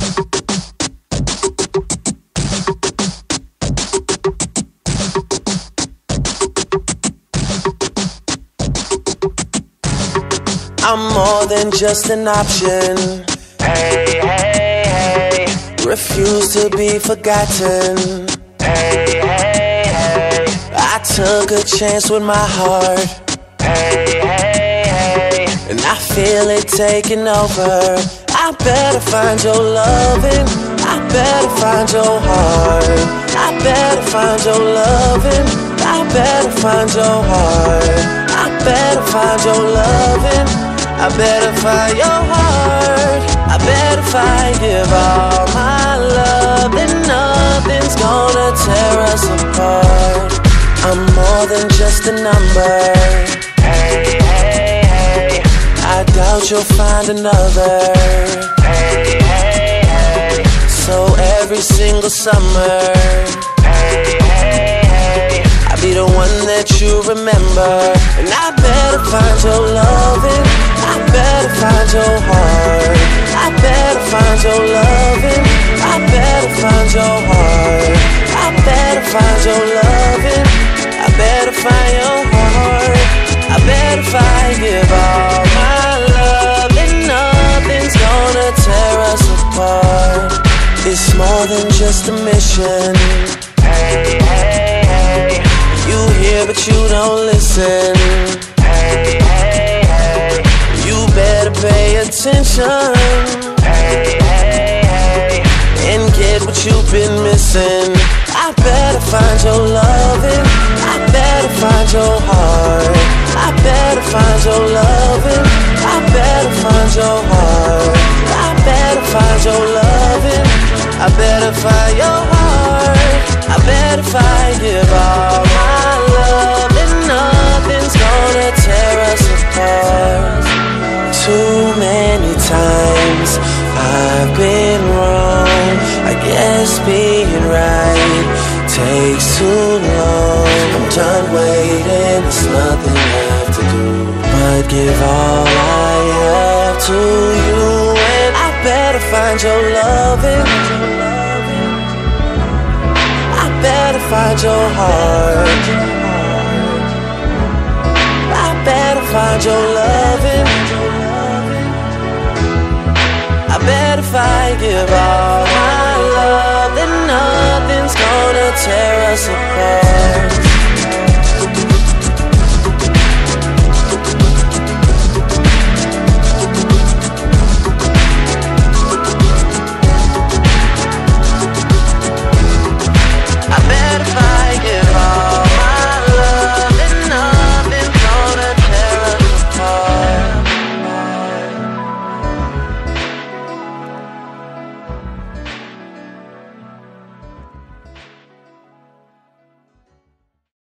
I'm more than just an option. Hey, hey, hey. Refuse to be forgotten. Hey, hey, hey. I took a chance with my heart. Hey, hey, hey. And I feel it taking over. I better find your loving. I better find your heart. I better find your loving. I better find your heart. I better find your loving. I better find your heart. I better find, give all my love, and nothing's gonna tear us apart. I'm more than just a number. Hey, hey, hey. I doubt you'll find another. Hey, hey, hey. So every single summer, Hey, hey, hey. I'll be the one that you remember. And I better find your loving. I better find your heart. I better find your loving. I better find your heart. I better find your loving. I better find your heart. I better find, give all my love, and nothing's gonna tear us apart. It's more than just a mission. Hey, hey, hey. You hear but you don't listen. Hey, hey, hey. You better pay attention Hey, hey, hey. and get what you've been missing. I better find your loving. I better find your heart. I better find your loving. I better find your heart. I better find your loving. I better find your heart. I better find, give all my love, and nothing's gonna tear us apart. Too many times I've been wrong. I guess being right takes too long. I'm done waiting, there's nothing left to do but give all I have to you. And I better find your loving. I better find your heart. I better find your loving. I better find, give all my love, and nothing's gonna tear us apart.